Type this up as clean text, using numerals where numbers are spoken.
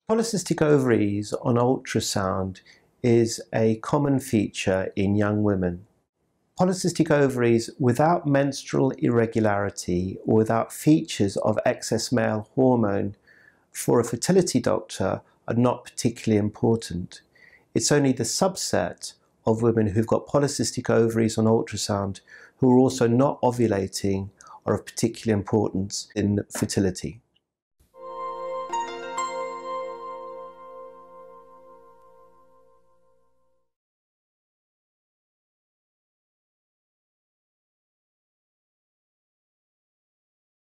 Polycystic ovaries on ultrasound is a common feature in young women. Polycystic ovaries without menstrual irregularity or without features of excess male hormone for a fertility doctor are not particularly important. It's only the subset of women who've got polycystic ovaries on ultrasound who are also not ovulating are of particular importance in fertility.